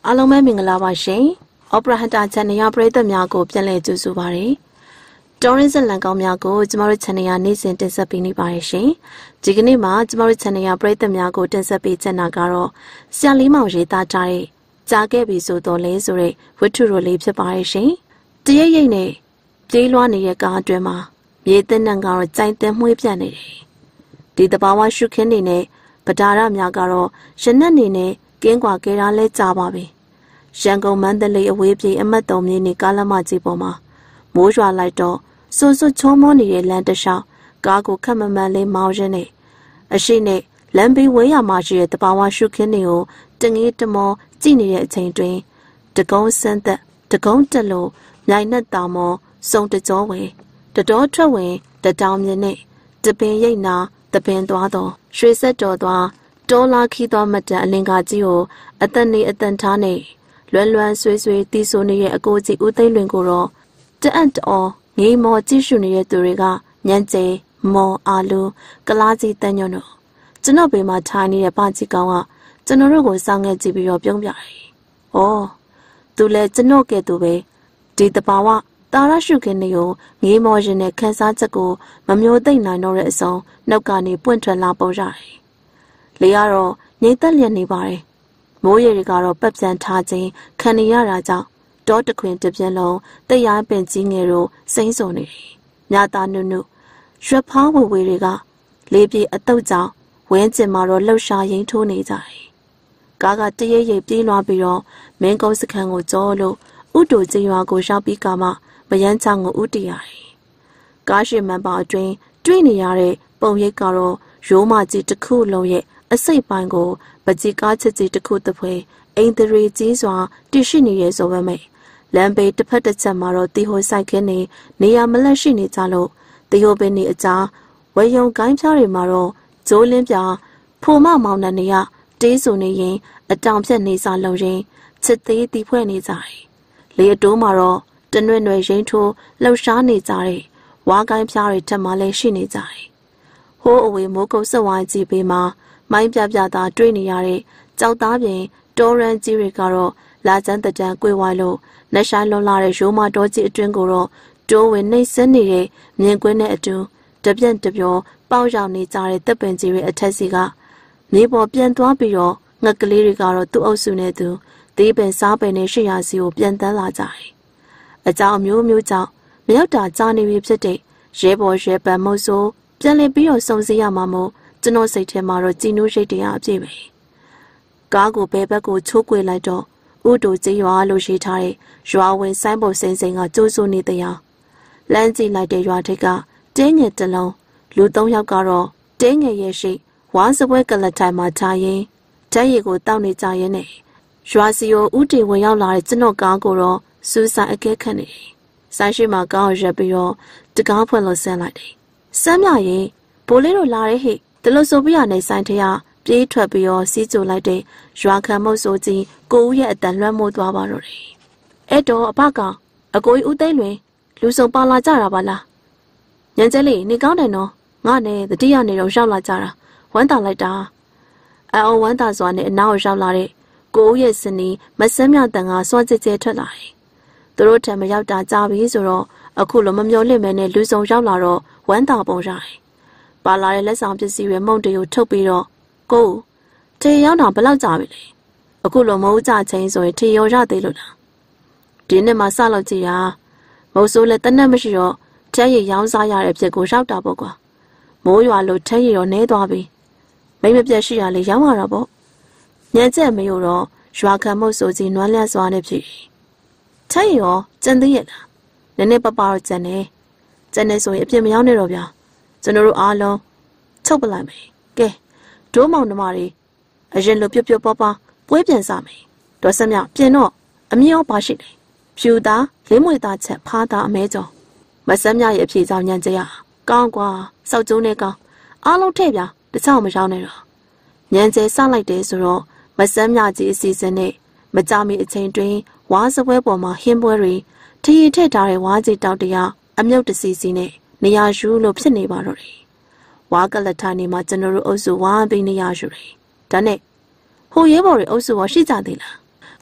အားလုံးပဲမင်္ဂလာပါရှင်။ Opera Hunter Channel ရပရိသတ်များကိုပြန်လည်ကြိုဆိုပါရစေ။တော်ရင်းစလန်ကောင်းများကိုကျမတို့ channel ရနေ့စဉ်တင်ဆက်ပေးနေပါတယ်ရှင်။ဒီကနေ့မှာကျမတို့ channel ရပရိသတ်များကိုတင်ဆက်ပေးချင်တာကတော့ဆရာလေးမောင်ရေးသားထားတဲ့ကြားခဲ့ပြီဆိုတော့လဲဆိုတဲ့ဝတ္ထုတော်လေးဖြစ်ပါတယ်ရှင်။တရိပ်ရိပ်နဲ့ပြေးလွှားနေတဲ့ကားအတွင်းမှာမြေသင်းနှံကတော့ကြိုင်တင်မှွေးပြတ်နေတယ်။ဒီတဘာဝရှုခင်းနေနဲ့ဗဒါရများကတော့ရနက်နေနဲ့ကင်းကွာကဲတာလဲကြပါပြီ။ရန်ကုန်မန္တလေးအဝေးပြေးအမှတ်3မြေနေကားလမ်းမကြီးပေါ်မှာမိုးရွာလိုက်တော့စွတ်စွတ်ချောမောနေတဲ့လမ်းတစ်လျှောက်ကားကိုခက်မမှန်လေးမောင်းရင်းနဲ့အရှိနဲ့လမ်းဘေးဝဲရမှာရှိတဲ့တဘာဝရှုခင်းတွေကိုတငေးတမောကြည့်နေတဲ့အချိန်တွင်တကုံးစမ်းသက်တကုံးတက်လို့မြိုင်နဲ့တာမောစုံတကြောဝဲတတော်ထွက်ဝင်တတောင်မြင်နဲ့တပင်ရိတ်နာတပင်သွားတော့ရွှေဆက်တော်သွားတောလာခီသွားမတန်အလင်္ကာကြီးကိုအသက်နေအတန်ထားနဲ့လွမ်းလွမ်းဆွေးဆွေးတီးဆိုနေရဲ့အကိုကြီးဦးသိန်းလွင်ကိုတော့တအံ့တော်ငေးမောကြည့်ရှုနေတဲ့သူတွေကညံကျဲမော်အာလူကလားကြီးတန်းညွန့်တို့ကျွန်တော်ဘေးမှာထိုင်နေတဲ့ပါကြီးကောင်ကကျွန်တော်တို့ကိုစောင့်ငဲ့ကြည့်ပြီးတော့ပြုံးပြတယ်။ဩသူလည်းကျွန်တော်ကဲ့သို့ပဲဒီတဘာဝတာရရှုခင်းနေကိုငေးမောရင်နဲ့ခန်းစားချက်ကိုမမျိုးသိမ့်နိုင်တော့တဲ့အစုံနှုတ်ကနေပွင့်ထွက်လာပေါ်ကြတယ်။လေကတော့ငိမ့်သက်လျက်နေပါတယ်။မိုးရေတွေကတော့ပတ်ပြန်ထားခြင်းခံနေရတာကြောင့်တောတခွင်တစ်ပြင်းလုံးတရားပင်ကြီးငယ်တို့စိမ့်စုံနေတယ်။မြတာနုနုရွက်ဖားဝဝေတွေကလေးပြေအတုပ်ကြောင့်ဝင်းကျင်မှာတော့လှုပ်ရှားရင်ထိုးနေကြတယ်။ကားကတရိပ်ရိပ်ပြေးလွှားပြီးတော့မင်းကုန်းစခန်းကိုကြောလို့ဥတူကျရွာကိုရောက်ပြီးကမှမယန်းချောင်းကိုဥတည်ရတယ်။ကားရှိမှန်ပါအတွင်းတွေ့နေရတဲ့ပုံရိပ်ကတော့ရိုးမကြီးတစ်ခုလုံးရဲ့အစိတ်ပိုင်းကိုပကြီးကားချစ်ကြီးတစ်ခုတစ်ဖွဲအိမ်တရီကြီးစွာတည်ရှိနေရဲဆိုပေမဲ့လမ်းဘေးတစ်ဖက်တစ်ချက်မှာတော့တီဟိုဆိုင်ခင်းနေရမလက်ရှိနေကြလို့တီဟိုပင်နေအကြားဝေယုံကိုင်းဖြားတွေမှာတော့ဂျိုးလင်းပြဖိုမမောင်နှံနေရတေးဆိုနေရင်အတောင်ဖြတ်နေစားလုံရင်ချစ်သေးတီဖွဲ့နေကြတယ်။လေအတိုးမှာတော့တနွဲ့နွယ်ရင်းထိုးလှုပ်ရှားနေကြတဲ့ဝါကိုင်းဖြားတွေထက်မှလည်းရှိနေကြတယ်။ဟိုးအဝေးမိုးကုတ်စဝိုင်းကြီးဘေးမှာမိုင်းပြပြသာတွေ့နေရတဲ့ကြောက်သားပြင်တောရန်ကြီးတွေကတော့လာချမ်းတကြံကွေဝိုင်းလို့နှဆိုင်လွန်လာတဲ့ရိုးမတော်ကြီးအတွင်းကိုတော့တိုးဝင်နှိမ့်ဆက်နေတဲ့မြင်ကွင်းနဲ့အတူတပြန့်တပြောပေါက်ရောက်နေကြတဲ့တပ်ပင်ကြီးတွေအထက်စီကမြေပေါ်ပြန်သွားပြီးတော့ငှက်ကလေးတွေကတော့သူ့အုပ်စုနဲ့သူသေးပင်စားပင်နဲ့ရှိရာစီကိုပြန်တန်းလာကြတယ်။အကြောင်းမျိုးမျိုးကြောင့်မရောက်တာကြာနေပြီဖြစ်တဲ့ရဲဘော်ရဲပန်မို့ဆိုပြန်လည်ပြီးတော့စုံစည်းရမှာမို့ကျွန်တော်စိတ်ထဲမှာတော့ကြည်နူးရိတ်တရားအပြည့်ပဲ။ကားကိုဘဲဘက်ကိုချိုးကွေလိုက်တော့ဥတူကြီးရွာလို့ရှိထားတဲ့ရွာဝင်ဆိုင်းပေါ်စိမ့်စိမ့်ကကျိုးစိုးနေတရားလမ်းကြည့်လိုက်တဲ့ရွာထိပ်ကတင်းငယ်တစ်လုံးလူ3ယောက်ကတော့တင်းငယ်ရဲ့ရှိဝါစပွဲကလထိုင်မှာထားရင်ဓာတ်ရည်ကိုတောက်နေကြရင်နဲ့ရွာစီကိုဥတီဝင်ရောက်လာတဲ့ကျွန်တော်ကားကိုတော့စူးစိုက်အကဲခတ်နေတယ်။ဆိုင်ရှိမှာကားကိုရက်ပြီးတော့တကားဖွင့်လို့ဆင်းလိုက်တယ်။စမ်းမြရင်ဘိုးလေးတို့လာတဲ့ဟိတလို့ဆိုပြရနေဆိုင်ထရပြေးထွက်ပြီးတော့စီးကြိုလိုက်တဲ့ရွာခံမုတ်ဆိုကြီးကိုဦးရဲ့အတန်လွှမ်းမိုးသွားပါတော့တယ်။အဲ့တော့အဘကအကိုကြီးဦးသိန်းလွင်လူစုံပါလာကြတာပါလား။ညံကျဲလေးနေကောင်းတယ်နော်။ငါနဲ့တတိယနေတော့ရောက်လာကြတာဝမ်းသာလိုက်တာ။အော်ဝမ်းသာစွာနဲ့အနောက်ရောက်လာတဲ့ကိုဦးရဲ့စနီးမဆမ်းမြတန်ကစွန့်ကြဲကြဲထွက်လာတယ်။သူတို့ထံမရောက်တာကြာပြီဆိုတော့အခုလိုမမျော်လင့်မဲနဲ့လူစုံရောက်လာတော့ဝမ်းသာပုံရတယ်။ပါလာတဲ့လက်ဆောင်ပစ္စည်းတွေမုံတွေကိုထုတ်ပြီးတော့ကိုထေရောက်တာဘယ်လောက်ကြာပြီလဲအခုလိုမဟုတ်ကြချင်းဆိုရင်ထေရောရသေးလို့လားဒီနေ့မှစလို့ကြည်တာမဟုတ်ဆိုလဲတနက်မရှိတော့ထဲရရောင်းစားရတဲ့ဖြစ်ကိုရောက်တာပေါ့ကွာမိုးရွာလို့ထဲရရောနဲသွားပြီမိမပြက်ရှိရလေရောင်းရတာပေါ့ညံကျက်မရောတော့ရွာခံမုတ်ဆိုကြီးနွမ်းလျက်စွာနဲ့ဖြစ်ထဲရရောကျန်သေးရလားနည်းနည်းပပတော့ကျန်နေဆိုရင်အပြစ်မရောက်နဲ့တော့ဗျာကျွန်တော်တို့အားလုံးချုပ်ပလိုက်မယ်ကဲဒိုးမောင်နှမတွေအရင်လိုပြုတ်ပွားပွဲပြန်စားမယ်ဒေါ်စမြပြင်တော့အမြင်ရောပါရှိတယ်ဖြူသားလေးမွေသားချက်ဖားသားအမဲကျော်မစမ်းမြရဲ့အဖြေကြောင့်ညံကြရကောင်းကွာစောက်ကျုံးနဲ့ကောင်းအားလုံးထဲ့ပြတခြားမရောက်နဲ့တော့ညံကျဲစလိုက်တယ်ဆိုတော့မစမ်းမြကြီးအစီအစဉ်နဲ့မကြမီအချိန်တွင်ဝါးစပွဲပေါ်မှာဟင်းပွဲတွေထရီထည့်ထားတဲ့ဝါးကြီးတောက်တရားအမြုပ်တစီစီနဲ့နေရာယူလို့ဖြစ်နေပါတော့တယ်ဝါကလထိုင်နေမှာကျွန်တော်တို့အုပ်စုဝါးပြီးနေရယူတယ်ဒါနဲ့ဟိုရဲဘော်တွေအုပ်စုရောရှိကြသေးလား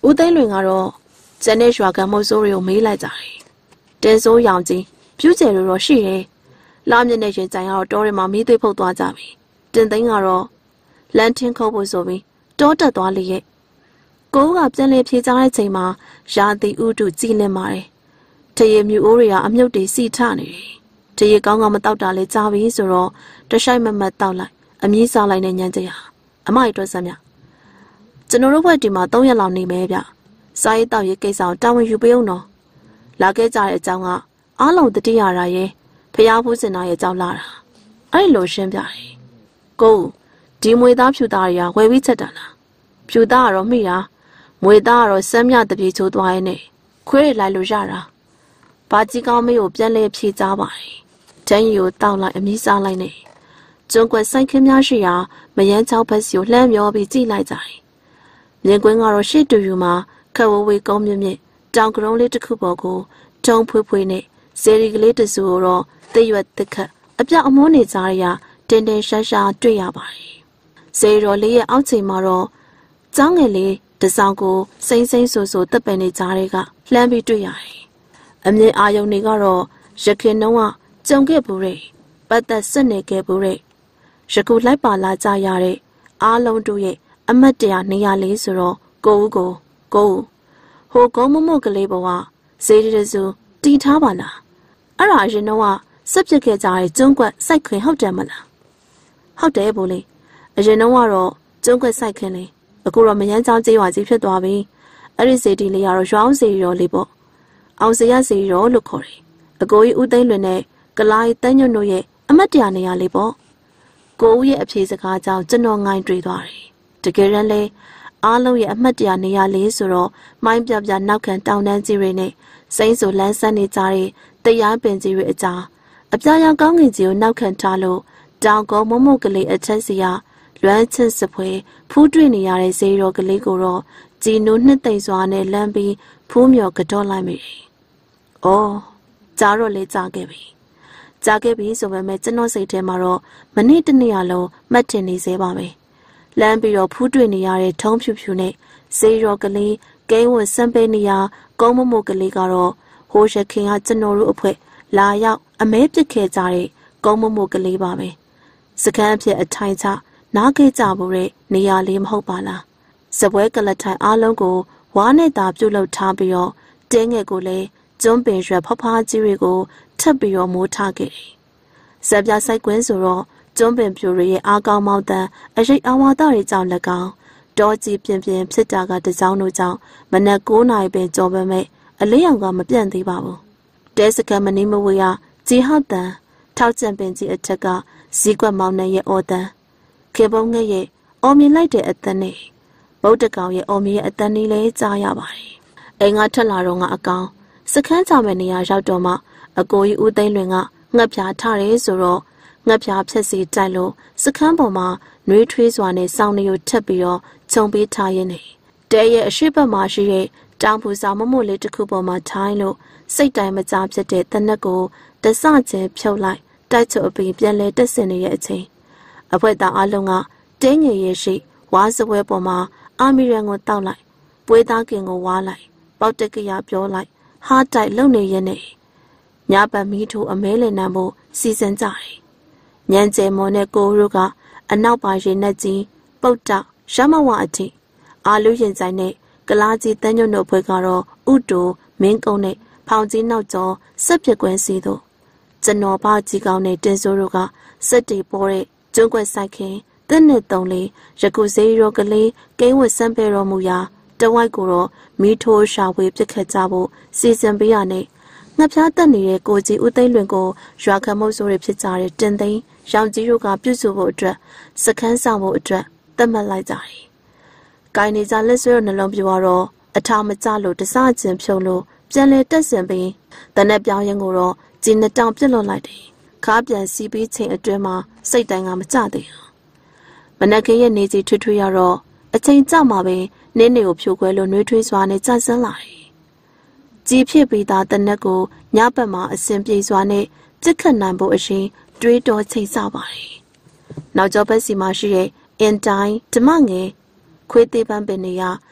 ဦးသိန်းလွင်ကတော့ကျန်တဲ့ရွာကမုတ်ဆိုးတွေကိုမေးလိုက်ကြတယ်တင်းစိုးရောင်ကြီးပြူးကျယ်တော့ရှိတယ်လာမြင့်တဲ့ရင်ကြိုင်ကတော့တောထဲမှာမီးသွေးဖုတ်သွားကြပြီတင်သိန်းကတော့လမ်းထင်းခုတ်ဖို့ဆိုပြီးတောတက်သွားလေရဲ့ကိုကပြန်လေဖြေချတဲ့ချိန်မှာရာသီဥတုကြည်လင်ပါတယ်တရေမြူအိုးတွေကအမြုပ်တွေစီထနေတယ်တရေကောင်းကောင်းမတောက်တာလေကြားပြီဆိုတော့တရှိုက်မမတ်တောက်လိုက်အမြင့်စားလိုက်တဲ့ညံကြရာအမအတွက်စမ်းမြကျွန်တော်တို့ဘက်ဒီမှာ3ရက်လောက်နေမယ်ဗျစားရေးတောက်ရေးကိစ္စကိုတာဝန်ယူပေးအောင်နော်လာခဲ့ကြတဲ့အကြောင်းကအားလုံးတတိယရာရဲ့ဖျားဖူးစင်နာရဲ့ကြောက်လာတာအဲ့လိုရှင်းပြတယ်ကိုဒီမွေသားဖြူသားတွေကဝယ်ပြီးချက်တာလားဖြူသားကတော့မိတာမွေသားကတော့စမ်းမြတပြေချိုးသွားရဲ့နဲ့ခွေးလိုက်လို့ရတာဘာကြီးကောင်းမေးကိုပြန်လဲဖြေချပါတယ်တန်းရီကိုတောက်လိုက်အမြင့်စားလိုက်နဲ့ကျွန်းကွက်ဆိုင်ခင်းများရှိရာမယန်းချောက်ဘက်စီကိုလှမ်းမျောပြီးကြည့်လိုက်ကြတယ်မြင်ကွင်းကတော့ရှေ့တူယူမှာခက်ဝဝေးကုန်းမြင့်မြင့်တောင်ကရုံးလေးတစ်ခုပေါ်ကိုထုံဖွေးဖွေးနဲ့စေရီကလေးတစုကိုတော့သိရွက်တစ်ခတ်အပြောက်အမွှန်းနေကြရတင်းတင်းရှားရှားတွေ့ရပါတယ်စေရော်လေးရဲ့အောက်ချိန်မှာတော့ကျောင်းငယ်လေးတစောင်းကိုစိမ့်စိမ့်ဆူဆူတက်ပယ်နေကြတဲ့ကလှမ်းပြီးတွေ့ရတယ်အမြင်အာယုံတွေကတော့ရခင်နှုံးကကြုံခဲ့ဘူးတဲ့ပတ်သက်ဆက်နေခဲ့ဘူးတဲ့ရကူလိုက်ပါလာကြရတဲ့အားလုံးတို့ရဲ့အမတ်တရားနေရာလေးဆိုတော့ကိုဦးကိုဟိုကုန်းမမို့ကလေးဘဝဇေဒီတစုတီထားပါလားအဲ့ဒါအရင်တော့စက်ပြစ်ခဲ့ကြတဲ့ကျွန်းကွက်စိုက်ခွင်ဟုတ်တယ်မလားဟုတ်တယ်ဘိုးလေးအရင်တော့ကတော့ကျွန်းကွက်စိုက်ခွင်လေးအခုတော့မယန်းချောင်းကျေးရွာကြီးဖြစ်သွားပြီအဲ့ဒီဇေဒီလေးကတော့ရွာအောင်ဇေဒီရောလေးပေါ့အောင်စရဇေဒီရောလို့ခေါ်တယ်အကိုကြီးဦးသိန်းလွင်နဲ့ကလာရီတန်းညွန့်တို့ရဲ့အမတ်တရားနေရာလေးပေါ့ကိုဦးရဲ့အဖြေစကားကြောင့်ကျွန်တော်ငိုင်းတွေ့သွားတယ်တကယ်တမ်းလဲအားလုံးရဲ့အမှတ်တရနေရာလေးဆိုတော့မိုင်းပြပြနောက်ခံတောင်တန်းကြီးတွေနဲ့စိမ့်ဆူလန်းဆန်းနေကြတဲ့တရားပင်ကြီးတွေအကြားအပြာရောင်ကောင်းငင်ကြီးကိုနောက်ခံထားလို့တောင်ကုန်းမမုတ်ကလေးအချက်စီကလွမ်းချစ်စပွဲဖူးတွေ့နေရတဲ့ဇေရော်ကလေးကိုတော့ကြည်နူးနှစ်သိမ့်စွာနဲ့လမ်းပြီးဖူးမြော်ကတော့လိုက်မိတယ်။အော်ကြားတော့လေကြားခဲ့ပြီ။ကြားခဲ့ပြီဆိုပေမဲ့ကျွန်တော်စိတ်ထဲမှာတော့မနေ့တနေ့အလုံးမှတ်တင်နေသေးပါမယ်။လမ်းပြီးတော့ဖူးတွေ့နေရတဲ့ထုံးဖြူဖြူနဲ့ဇေရော်ကလေးကိန်းဝင်စံပေးနေရကုန်းမမို့ကလေးကတော့ဟိုးရခင်ကကျွန်တော်တို့အဖွဲလာရောက်အမဲပစ်ခဲ့ကြတဲ့ကုန်းမမို့ကလေးပါပဲစကမ်းအဖြစ်အထိုင်ချနားခဲ့ကြဖို့တဲ့နေရာလေးမဟုတ်ပါလားစပွဲကလထိုင်အားလုံးကိုဝါနဲ့သာပြုတ်လောက်ထားပြီးတော့တင်းငယ်ကိုလည်းကျွန်းပင်ရွက်ဖဖားကြီးတွေကိုထပ်ပြီးတော့မိုးထားခဲ့တယ်ဇက်ပြဆိုင်ကွင်းဆိုတော့ကျွန်းပင်ပြူတွေရဲ့အားကောင်းမောက်တန်အရိပ်အဝါသားတွေကြောင့်၎င်းတောကြီးပြင်းပြင်းဖြစ်တာကတကြောင်တို့ကြောင့်မနက်9 နာရီပင်ကြော်ပေမဲ့အလေးရောင်ကမပြန့်သေးပါဘူးတဲစကမနီမဝေရဂျီဟတ်တန်ထောက်ကျန်ပင်ကြီးအထက်ကဇီကွက်မောင်နှံရဲ့အော်တန်ခေပုံငှက်ရဲ့အော်မြင်လိုက်တဲ့အသံနဲ့ဗုဒ္ဓကောင်ရဲ့အော်မြင်ရဲ့အသံလေးလည်းကြားရပါတယ်အိမ်ကထွက်လာတော့ကအကောင်စခန်းချမဲ့နေရာရောက်တော့မှအကိုကြီးဦးသိန်းလွင်ကငှက်ဖြာထားတယ်ဆိုတော့ငှက်ဖြာဖြက်စီတိုက်လို့စခန်းပေါ်မှာနှွေးထွေးစွာနဲ့စောင်းနေကိုထပ်ပြီးတော့ခြုံပေးထားရင်းနေတဲရဲ့အရှိတ်ဘက်မှာရှိတဲ့တောင်ပူစာမမို့လေးတစ်ခုပေါ်မှာထိုင်းလို့စိတ်တိုင်းမကြားဖြစ်တဲ့တနက်ကိုတဆချင်းဖြုတ်လိုက်တိုက်ချုပ်အပင်ပြန်လဲတက်ဆင်နေတဲ့အချိန်အဖွဲသားအလုံးကတင်းငယ်ရဲ့ရှိဝါးစပွဲပေါ်မှာအာမီရန်ကိုတောက်လိုက်ပွေးသားကင်ကိုဝါးလိုက်ပေါက်တက်ကရပြောလိုက်ဟားတိုက်လုံနေရင်နဲ့ညပတ်မီးထိုးအမဲလည်နှံဖို့စီစဉ်ကြတယ်ညံကျဲမော်နဲ့ကိုရုကအနောက်ပါရင်နဲ့ကြီးပုတ်တောက်ရမဝအထိအာလူရင်ဆိုင်နဲ့ကလားကြီးတန်းညွန့်တို့ဘွဲကတော့ဥတိုမင်းကုန်းနဲ့ဖောင်ကြီးနောက်ကျော်ဆက်ပြက်ကွင်းစီတို့ကျွန်တော်ဘာကြီးကောင်းနဲ့တင်စိုးတို့ကစက်တီပေါ်တဲ့ကျွန်းကွက်ဆိုင်ခင်တဲ့နဲ့တုံးလေးရကူစေးရောကလေးကိန်းဝတ်စံပေတော်မူရာတဝိုက်ကိုတော့မီးထိုးရှာဝေးပြစ်ခတ်ကြဖို့စီစဉ်ပေးရနဲ့ငှက်ဖျားတက်နေတဲ့ကိုကြီးဦးသိန်းလွင်ကိုရွာခံမုတ်ဆိုးတွေဖြစ်ကြတဲ့တင်သိန်းရောင်ကြီးတို့ကပြုစုဖို့အတွက်စခန်းဆောင်ဖို့အတွက်သတ်မှတ်လိုက်ကြတယ်။ကိုင်းနေကြလက်ဆွဲနှလုံးပြွားတော့အထာမကျလို့တစချင်းဖြုံလို့ပြန်လဲတက်ဆင်ပြီးတနက်ပြောင်းရင်ကိုတော့ဂျင်းနှစ်တောင်ပြစ်လွတ်လိုက်တယ်။ခါပြန်စီးပြီးချိန်အတွင်းမှာစိတ်တိုင်းကမကြသေးဘူး။မနက်ခင်းရဲ့နေကြီးထွေးထွေးရတော့အချိန်ကျမှပဲနင်းနေကိုဖြိုခွဲလို့နှွေးထွေးစွာနဲ့ကြဆင်းလာတယ်။ကြီးဖြစ်ပြီးသားတနက်ကိုညဘက်မှာအစဉ်ပြေစွာနဲ့ပြစ်ခတ်နိုင်ဖို့အရှင်တွေးတော်ချိန်ဆပါတယ်။နောက်ကျောဘက်စီမှာရှိတဲ့အင်တိုင်းဓမ္မငယ်ခွေးသေးပန်းပင်တွေက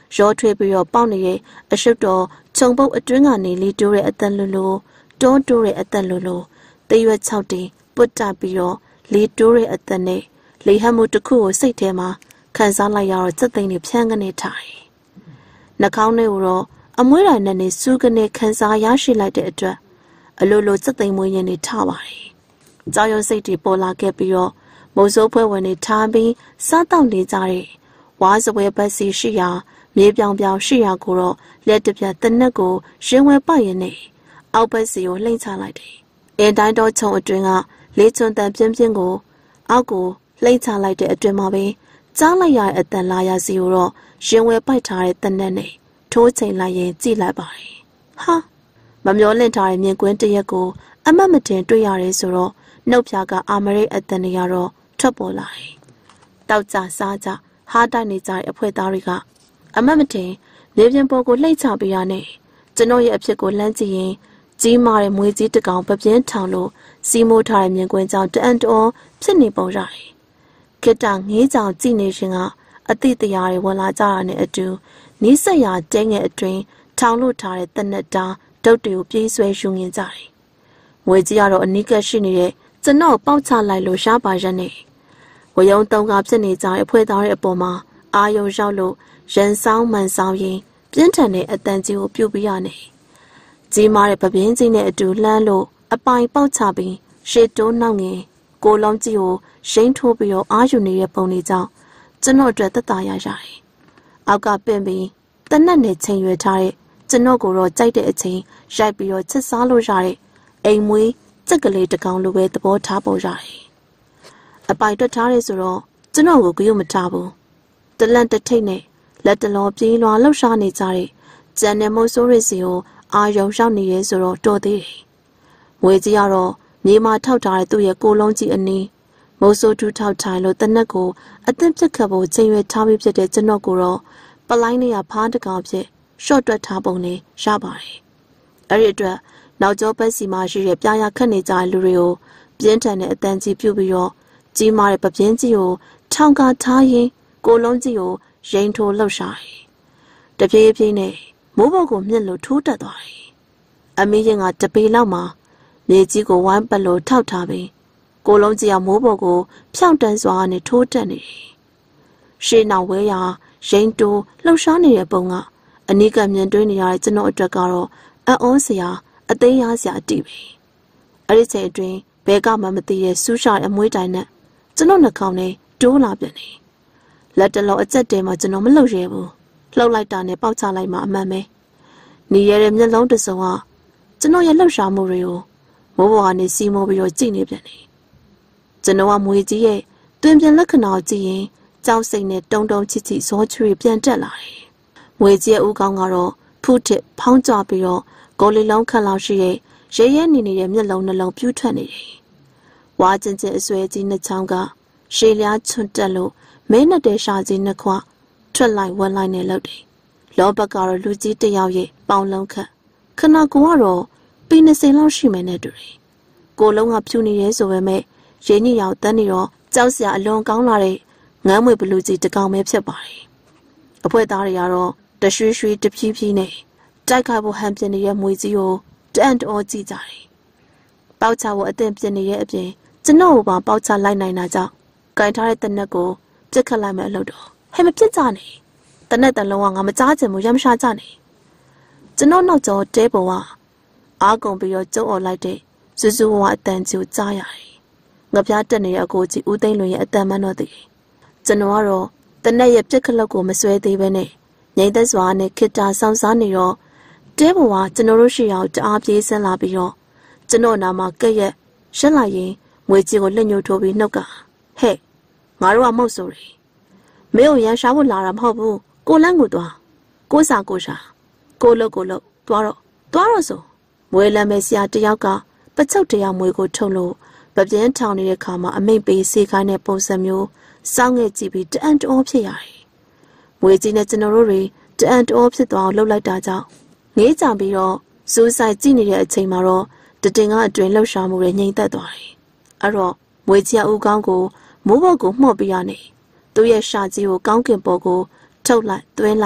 ရောထွေးပြီးတော့ပေါက်နေရဲ့အရှုပ်တော်ခြုံပုတ်အတွင်းကနေလီတိုးတဲ့အသက်လူလိုတိုးတိုးတဲ့အသက်လူလိုတရွက်6တင်ပုတ်တက်ပြီးတော့လီတိုးတဲ့အသက်နဲ့လေဟတ်မှုတစ်ခုကိုစိတ်ထဲမှာခံစားလိုက်ရတော့စက်သိန်းနဲ့ဖြန်းကနေထားတယ်။နှာခေါင်းထဲကိုတော့အမွှေးတိုင်နဲ့နေစူးကနေခံစားရရှိလိုက်တဲ့အတွက်အလိုလိုစက်သိန်းမွေးရင်နေထားပါတယ်။ကြောက်ရွံ့စိတ်တွေပေါ်လာခဲ့ပြီးတော့မိုးစိုးဖွဲဝင်နေထားပြီးစားတောက်နေကြတဲ့ဝါးစပွဲပတ်စီရှိရာမြေပြောင်ပြောင်ရှိရာကိုတော့လက်တစ်ပြက်တနက်ကိုရင်ဝဲပတ်ရင်နဲ့အောက်ဘက်စီကိုလှိမ့်ချလိုက်တယ်။အင်တိုင်းတော်ချုံအတွင်းကလေးချွန်တန်ပြင်းပြင်းကိုအောက်ကိုလှိမ့်ချလိုက်တဲ့အတွင်းမှာပဲကြားလိုက်ရတဲ့အတန်လာရစီကိုတော့ရင်ဝဲပိုက်ထားတဲ့တနက်နဲ့ထိုးချိန်လိုက်ရင်ကြည့်လိုက်ပါတယ်။ဟာမမျောလင့်ထားတဲ့မြင်ကွင်းတရက်ကိုအမတ်မတင်တွေ့ရတယ်ဆိုတော့နှုတ်ဖြာကအာမရိတ်အတန်တွေကတော့ထွက်ပေါ်လာတယ်။တောက်ကြစားကြဟားတိုက်နေကြတဲ့အဖွဲသားတွေကအမတ်မတင်မြေပြင်ပေါ်ကိုလှိမ့်ချပေးရနဲ့ကျွန်တော်ရဲ့အဖြစ်ကိုလှမ်းကြည့်ရင်ကြီးမားတဲ့မွေကြီးတစ်ကောင်ပပြင်းထောင်လို့စီးမိုးထားတဲ့မြင်ကွင်းကြောင့်တအံ့တော်ဖြစ်နေပုံရတယ်။ခေတ္တငေးကြောင်ကြည့်နေခြင်းကအတိတရားတွေဝင်လာကြတာနဲ့အတူနီးစက်ရာတဲငယ်အတွင်းထောင်လို့ထားတဲ့တနက်တာဒုတ်တွေကိုပြေးဆွဲယူငင်ကြတယ်။မွေကြီးကတော့အနီးကပ်ရှိနေတဲ့ကျွန်တော်ပေါက်ချလိုက်လို့ရှားပါရက်နဲ့ဝယုံတုံးကဖြစ်နေကြတဲ့အဖွဲသားရဲ့အပေါ်မှာအာယုံရောက်လို့ရန်ဆောင်မှန်ဆောင်ရင်ပြင်းထန်တဲ့အတန်ကြီးကိုပြုတ်ပြရနေကြီးမားတဲ့ပပင်းကြီးနဲ့အတူလှမ်းလို့အပိုင်ပေါက်ချပြီးရှေ့တိုးနောက်ငင်ကိုလုံးကြီးကိုရိမ့်ထိုးပြီးတော့အာယူနေတဲ့ပုံလေးကြောင့်ကျွန်တော်အတွက်သက်သာရရတယ်။အောက်ကပင့်ပြီးတနက်နဲ့ချိန်ရွယ်ထားတဲ့ကျွန်တော်ကိုတော့ကြိုက်တဲ့အချိန်ရိုက်ပြီးတော့ချစ်စားလို့ရတဲ့အိမ်မွေးကြက်ကလေးတစ်ကောင်လိုပဲသဘောထားပေါ်ရတယ်။အပိုင်တွက်ထားရဲဆိုတော့ကျွန်တော်ကိုကြွမထားဘူး။တလန့်တစ်ထိတ်နဲ့လက်တလောပြေးလွှာလှုပ်ရှားနေကြတဲ့ကျန်တဲ့မိုးဆိုးရစီကိုအာယုံရောက်နေရဲဆိုတော့တော်သေးတယ်။ငွေကြီးကတော့မြေမှာထောက်ထားတဲ့သူ့ရဲ့ကိုလုံးကြီးအနီးမိုးဆိုးထူထောက်ထိုင်လို့တနက်ကိုအသင့်ပြက်ခတ်ဖို့ချိန်ရွယ်ထားပြီးဖြစ်တဲ့ကျွန်တော်ကိုတော့ပလိုင်းနေရဖားတကောင်ဖြစ်ရှော့တွက်ထားပုံနဲ့ရပါတယ်။အဲ့ဒီအတွက်နောက်ကျောဘက်စီမှာရှိတဲ့ပြာရခတ်နေကြတဲ့လူတွေကိုပြင်းထန်တဲ့အတန်ကြီးပြုတ်ပြီးတော့ကြီးမားတဲ့ပပြင်းကြီးကိုထောင်ကားထားရင်ကိုလုံးကြီးကိုရိန်ထိုးလှုပ်ရှားတယ်။တပြေးပြေးနဲ့မိုးပေါ်ကိုမြင့်လို့ထိုးတက်သွားတယ်။အမီးရင်ကတပေလောက်မှာမြေကြီးကိုဝိုင်းပတ်လို့ထောက်ထားပြီးကိုလုံးကြီးကမိုးပေါ်ကိုဖြောင့်တန်းစွာနဲ့ထိုးတက်နေတယ်။ရှေးနောက်ဝဲရာရိန်တိုးလှုပ်ရှားနေတဲ့ပုံကအနီးကမြင်တွေ့နေရတဲ့ကျွန်တော်အတွက်ကတော့အံ့ဩစရာအသေးရစရာအတိပဲ။အဲ့ဒီချိန်အတွင်းဘဲကမှမသိတဲ့စူးရှာတဲ့အမွှေးတိုင်နဲ့ကျွန်တော်နှာခေါင်းနဲ့တိုးလာပြန်တယ်။လက်တလုံးအကျက်တဲမှာကျွန်တော်မလှုပ်ရဲဘူး။လှုပ်လိုက်တာနဲ့ပေါက်ချလိုက်မှအမှန်ပဲ။နေရတဲ့မျက်လုံးတစ်စုံကကျွန်တော်ရဲ့လှုပ်ရှားမှုတွေကိုမိုးပေါ်ကနေစီးမိုးပြီးတော့ကြည့်နေပြန်တယ်။ကျွန်တော်ကမွေကြီးရဲ့တွင်ပြန်လက္ခဏာကိုကြည့်ရင်ကြောက်စိတ်နဲ့တုံတုံချစ်ချစ်ဇောချွေပြန်တက်လာတယ်။မွေကြီးရဲ့ဦးခေါင်းကတော့ဖူးထစ်ဖောင်းကြပြီးတော့ဂိုလီလုံးခန့်လောက်ရှိတဲ့ရဲရဲနေနေတဲ့မျက်လုံးနှလုံးပြူးထွက်နေတယ်။ဝါကျင်ကျင်အဆွဲကြီးနှစ်ချောင်းကရှေးလျားချွတ်တက်လို့မဲနဲ့တဲရှာကြီးနှစ်ခွထွက်လိုက်ဝက်လိုက်နဲ့လောက်တယ်။လောဘကတော့လူကြီးတစ်ယောက်ရဲ့ပေါင်လုံးခတ်ခဏကိုကတော့ပေ20လောက်ရှိမယ်နဲ့တူတယ်။ကိုလုံးကဖြူနေရဲဆိုပေမဲ့ရင်းညစ်ရောက်တန်းနေတော့ကြောက်စရာအလွန်ကောင်းလာတဲ့ငမ်းမွေဘလူးကြီးတစ်ကောင်ပဲဖြစ်ပါတယ်။အဖွဲသားတွေကတော့တရွှေရွှေတဖြည်းဖြည်းနဲ့တိုက်ခိုက်ဖို့ဟန်ပြနေရဲ့မွေကြီးကိုတအံ့တော်ကြည့်ကြတယ်။ပေါက်ချဖို့အသင့်ပြနေရဲ့အပြင်ကျွန်တော်ကိုပါပေါက်ချလိုက်နိုင်တာကြောင့်ကင်ထားတဲ့တနက်ကိုပြစ်ခတ်လိုက်မယ်အလုပ်တော့ဟဲ့မပြစ်ကြနဲ့တနက်တလုံးကငါမကြားချင်ဘူးရမရှာကြနဲ့ကျွန်တော်နောက်ကျော်တဲပေါ်ကအားကုန်ပြီးတော့ကျုံអော်လိုက်တဲ့စူးစူးဝါအတန်ကြီးကိုကြားရတယ်။ငပြားတက်နေတဲ့အကိုကြီးဦးသိန်းလွင်ရဲ့အတန်မှန်းတော့တည်ကျွန်တော်ကတော့တနက်ရဲ့ပြစ်ခတ်လောက်ကိုမစွဲသေးပဲနဲ့ငိမ့်သက်စွာနဲ့ခိတ္တာဆောင်စားနေတော့တဲပေါ်ကကျွန်တော်တို့ရှိအောင်တအားပြေးဆင်းလာပြီးတော့ကျွန်တော်နာမှာကက်ရက်ရက်လိုက်ရင်ငွေကြီးကိုလက်ညှိုးထိုးပြီးနှုတ်ကဟဲ့ငါတို့ကမဟုတ်ဆိုရယ်မင်းကိုရန်ရှာဖို့လာတာမဟုတ်ဘူးကိုလန့်ကိုသွားကိုစာကိုရှာကိုလုတ်သွားတော့ဆိုမွေးလမ်းမဲ့ဆရာတယောက်ကပချုပ်တရားမွေကိုထုတ်လို့ပပြင်းထောင်နေတဲ့ခါမှာအမိတ်ပေးစေခိုင်းတဲ့ပုံစံမျိုးစောင်းငယ်ကြည့်ပြီးတအံ့တော်ဖြစ်ရတယ်။မွေကြီးနဲ့ကျွန်တော်တို့တွေတအံ့တော်ဖြစ်သွားအောင်လှုပ်လိုက်တာကြောင့်ငေးကြပြီးတော့စူးစိုက်ကြည့်နေတဲ့အချိန်မှာတော့တတင်ကအတွင်လှုပ်ရှားမှုတွေငြိမ်သက်သွားတယ်။အဲ့တော့မွေကြီးဦးကောင်းကိုမိုးပေါ်ကိုမှော့ပြရနေသူ့ရဲ့ရှာကြီးကိုကောင်းကင်ပေါ်ကိုထုတ်လိုက်သွင်းလိုက်အ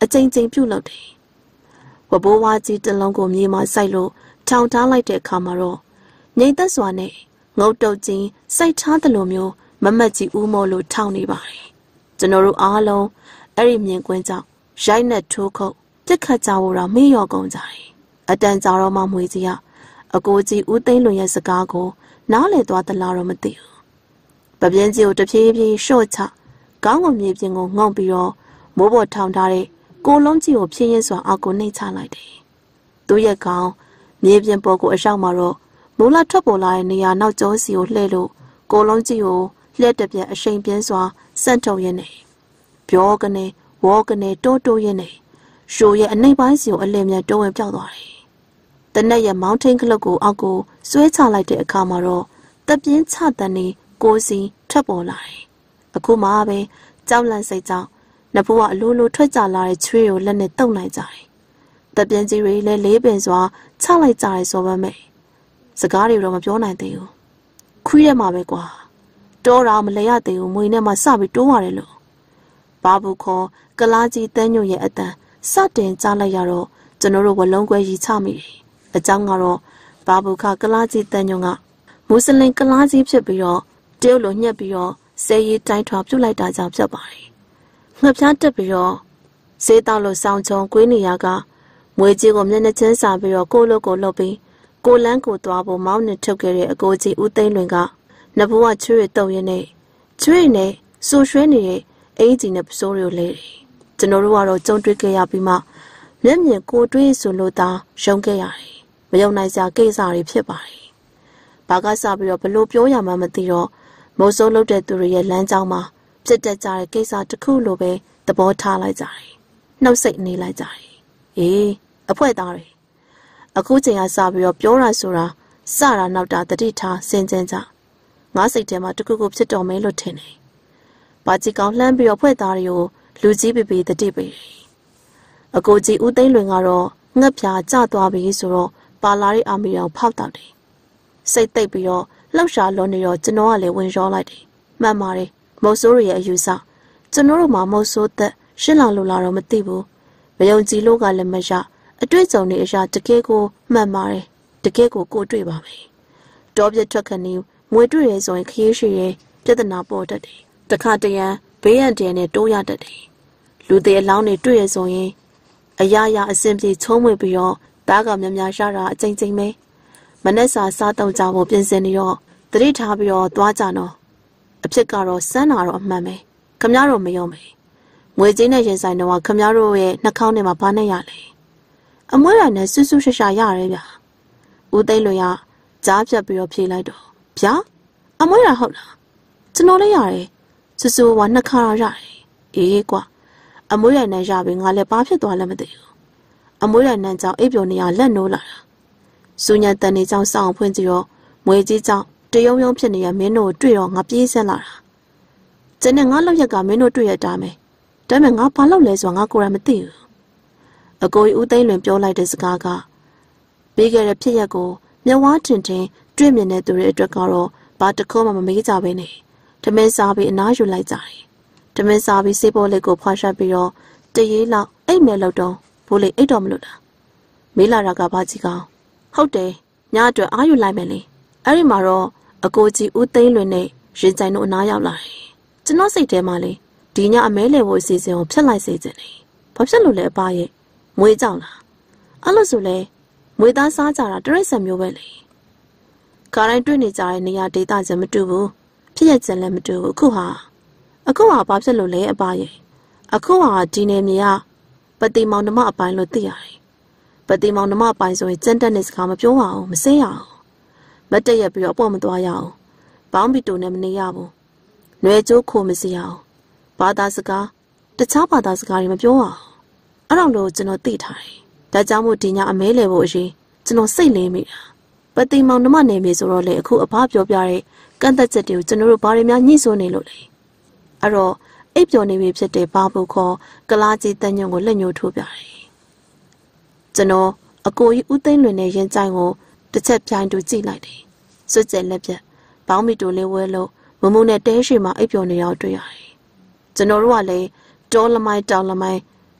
အကျဉ်းချင်းပြုတ်လောက်တယ်ဝဘိုးဝါကြီးတလုံးကိုမြေမှာစိုက်လို့ထောင်ထားလိုက်တဲ့အခါမှာတော့ငိမ့်သက်စွာနဲ့ငုတ်တုတ်ချင်းစိုက်ထားသလိုမျိုးမမတ်ကြီးဦးမောလို့ထောင်နေပါတယ်ကျွန်တော်တို့အားလုံးအဲ့ဒီမြင်ကွင်းကြောင့်ရိုက်နဲ့ထိုးခုတ်တက်ခတ်ကြဖို့တော့မေ့လျော့ကုန်ကြတယ်အတန်ကြာတော့မှမွေကြီးကအကိုကြီးဦးသိန်းလွင်ရဲ့စကားကိုနားလေသွားသလားတော့မသိဘူးပပြင်းကြီးကိုတဖြည်းဖြည်းရှော့ချခေါင်းကိုမြေပြင်ကိုငုံပြီးတော့မိုးပေါ်ထောင်ထားတဲ့ကိုလုံးကြီးကိုဖြင်းရင်းစွာအောက်ကိုနှိမ့်ချလိုက်တယ်သူ့ရဲ့ခေါင်းမြေပြင်ပေါ်ကိုအရောက်မှာတော့မိုးလာထွက်ပေါ်လာတဲ့နေရာနောက်ကျောစီကိုလှည့်လို့ကိုလုံးကြီးကိုလှည့်တပြက်အရှိန်ပြင်းစွာစန့်ထုတ်ရင်းနေပြောကနေဝေါကနေတိုးတိုးရင်းနေရှိုးရဲ့အနှိပ်ပိုင်းစီကိုအလင်းမြန်တိုးဝင်ပြောက်သွားတယ်တနက်ရဲ့မောင်းထိန်ခလုတ်ကိုအောက်ကိုဆွဲချလိုက်တဲ့အခါမှာတော့တပြင်းချတန်နေကိုစီထွက်ပေါ်လာတယ်အခုမှပဲကြောက်လန့်စိတ်ကြောင့်နဖူးကအလိုလိုထွက်ကြလာတဲ့ချွေးကိုလက်နဲ့တုပ်လိုက်ကြတယ်တပြင်းကြီးတွေလည်းလေးပင်စွာချလိုက်ကြတယ်ဆိုပေမဲ့စကားတွေတော့မပြောနိုင်သေးဘူးခွေးရမှာပဲကွာတောတာမလဲရသေးဘူးမွေနဲ့မှစပြီးတိုးရတယ်လို့ဘာဘူးခေါ်ကလားကြီးတန်းညွန့်ရဲ့အတန်စတင်ကြားလိုက်ရတော့ကျွန်တော်တို့ဝလုံးကွဲရီချမိတယ်အကြောင်းကတော့ဘာဘူးခကလားကြီးတန်းညွန့်ကမွတ်စလင်ကလားကြီးဖြစ်ပြီးတော့တရုတ်လိုညှက်ပြီးတော့ဆဲရီတိုင်းထွာပြုတ်လိုက်တာကြောင့်ဖြစ်ပါတယ်ငှက်ဖျားတက်ပြီးတော့ဈေးတောက်လို့စောင်းချုံကွေးနေရကမွေကြီးကိုမျက်နှာချင်းစာပြီးတော့ကိုလိုကိုလှုပ်ပြီးကိုလန်းကိုသွားဖို့မောင်းနဲ့ထုတ်ခဲ့တဲ့အကိုကြီးဦးသိန်းလွင်ကနဘွားချွေးတုံရင်းနဲ့ချွေးနဲ့ဆူရွှဲနေတဲ့အင်ဂျီနဲ့ပစိုးတွေကိုလဲတယ်ကျွန်တော်တို့ကတော့ကြုံတွေ့ခဲ့ရပြီးမှမျက်မြင်ကိုတွေးဆိုလို့သာရုံခဲ့ရတယ်မယုံနိုင်စရာကိစ္စတွေဖြစ်ပါတယ်ဘာကစပြီးတော့ဘလို့ပြောရမှမသိတော့မိုးစိုးလုပ်တဲ့သူတွေရဲ့လမ်းကြောင်းမှာဖြစ်တတ်ကြတဲ့ကိစ္စတစ်ခုလိုပဲသဘောထားလိုက်ကြတယ်နှုတ်ဆက်နေလိုက်ကြတယ်အေးအဖွဲသားတွေအခုချိန်ကစပြီးတော့ပြောတာဆိုတာစတာနောက်တာတတိထားစင်ကြင်ကြငါစိတ်ထဲမှာတခုခုဖြစ်တော်မယ်လို့ထင်တယ်။ဘာကြီးကောင်လှမ်းပြီးတော့ဖွဲ့သားတွေကိုလူကြီးပီပီတတိပေးတယ်။အကိုကြီးဦးသိန်းလွင်ကတော့ငှက်ဖြာကျသွားပြီဆိုတော့ပါလာတဲ့အာမီရောင်ဖောက်တောက်တယ်။စိတ်သိပ်ပြီးတော့လှောက်ရှာလွန်နေတော့ကျွန်တော်ကလည်းဝင်ရောလိုက်တယ်။မှန်ပါတယ်မုတ်ဆိုးရဲ့အယူဆကျွန်တော်တို့မှမုတ်ဆိုးသက်ရှင်းလောင်လို့လာတော့မသိဘူး။မယုံကြည်လို့ကလည်းမရအတွေ့အကြုံတွေအရာတကယ်ကိုမှန်ပါတယ်တကယ်ကိုတွေ့ပါမယ်။တောပြတ်ထွက်ခဏီငွေတွေ့ရဲဆိုရင်ခရီးရှိရဲပြဿနာပေါ်တတ်တယ်။တခါတရံဘေးရန်တရံနဲ့တိုးရတတ်တယ်။လူတွေအလောင်းတွေတွေ့ရဲဆိုရင်အရာရာအစင်ပြေချုံးမွေပြီးတော့သားကများများရတာအကျဉ်းချင်းပဲ။မနဲ့စာစားတော့ကြဖို့ပြင်ဆင်နေတော့တတိထားပြီးတော့သွားကြတော့အဖြစ်ကတော့စမ်းတာတော့အမှန်ပဲ။ခမည်းတော်မယုံပဲ။ငွေချင်းနဲ့ရင်ဆိုင်တော့ခမည်းတော်ရဲ့နှာခေါင်းထဲမှာဘာနဲ့ရလဲ။အမွှေးရနဲ့ဆူဆူရှာရှာရရဲဗျာ။ဦးသိန်းလွင်ကကြားဖြတ်ပြီးတော့ဖြေလိုက်တော့ဗျာအမွှေးရဟုတ်လားကျွန်တော်လည်းရတယ်စူစူကနှစ်ခါတော့ရတယ်အေးကွာအမွှေးရနဲ့ရပြီငါလည်းဘာဖြစ်သွားလဲမသိဘူးအမွှေးရနဲ့ကြောင့်အိပ်ပျော်နေရလက်နိုးလာတာစူညံတန်နေကြောင့်စောင်းဖွင့်ကြည့်တော့မွေကြီးကြောင့်တယုံယုံဖြစ်နေရမင်းတို့တွေ့တော့ငါပြေးဆက်လာတာကျန်တဲ့ငါလောက်ရက်ကမင်းတို့တွေ့ရတာမယ်ဒါပေမဲ့ငါဘာလုပ်လဲဆိုတော့ငါကိုယ်တိုင်မသိဘူးအကိုကြီးဦးသိန်းလွင်ပြောလိုက်တဲ့စကားကပြီးခဲ့တဲ့ဖြစ်ရက်ကိုမျက်ဝါးထင်ထင်တွေ့မြင်တဲ့သူတွေအတွက်ကတော့ဘာတခုမှမမေးကြဘဲနဲ့ဓမင်းစားပြီးအနားယူလိုက်ကြတယ်ဓမင်းစားပြီးစေးပေါ်လေးကိုဖွာရှပ်ပြီးတော့တရေလောက်အိတ်မဲ့လောက်တော့ဘိုးလေးအိတ်တော်မလို့လားမေးလာတာကဘာကြီးကောင်ဟုတ်တယ်ညအတွက်အားယူလိုက်မယ်လေအဲ့ဒီမှာတော့အကိုကြီးဦးသိန်းလွင်နဲ့ရင်ဆိုင်တို့အနားရောက်လာတယ်ကျွန်တော်စိတ်ထဲမှာလေဒီညအမဲလေဖို့အစီအစဉ်ကိုဖျက်လိုက်စေချင်တယ်ဘာဖြစ်လို့လဲအပါရဲ့မွေးကြောင်လားအဲ့လိုဆိုလေမွေသားစားကြတာတရိတ်ဆန်မျိုးပဲလေခါတိုင်းတွေ့နေကြတဲ့နေရာဒေသချင်းမတူဘူးဖြစ်ရချင်းလည်းမတူဘူးအခုဟာဘာဖြစ်လို့လဲအပါရဲ့အခုဟာဒီနေမြေကပတိမောင်နှမအပိုင်းလို့သိရတယ်ပတိမောင်နှမအပိုင်းဆိုရင်ကျန်းတက်နေစကားမပြောရအောင်မစင်းရအောင်မတ်တက်ရပြီးတော့အပေါ်မသွားရအောင်ဘောင်းပီတိုနဲ့မနေရဘူးနွယ်ကျိုးခိုမစီရအောင်ဘာသာစကားတခြားဘာသာစကားတွေမပြောအောင်အဲ့တော့လို့ကျွန်တော်သိထားတယ်ဒါကြောင့်မို့ဒီညအမဲလေဖို့အရင်ကျွန်တော်စိတ်လေးမိတာပတိမောင်နှမနေပြီဆိုတော့လေအခုအဖပြောပြတဲ့ကန့်သက်ချက်တွေကိုကျွန်တော်တို့ဘာတွေများညှိစွန်းနေလို့လဲအဲ့တော့အိပ်ပျော်နေပြီဖြစ်တဲ့ဘာဘူးခေါ်ကလားကြီးတန်ညွန့်ကိုလက်ညှိုးထိုးပြတယ်ကျွန်တော်အကိုကြီးဦးသိန်းလွင်နဲ့ရင်ကြိုင်ကိုတစ်ချက်ပြိုင်တူကြည့်လိုက်တယ်စွတ်ကျက်လက်ပြက်ဘောင်းမီတိုလေးဝဲလို့မမုံနဲ့တဲရှိမှအိပ်ပျော်နေရောက်တွေ့ရတယ်ကျွန်တော်တို့ကလည်းတောလမိုင်းတောင်လမိုင်း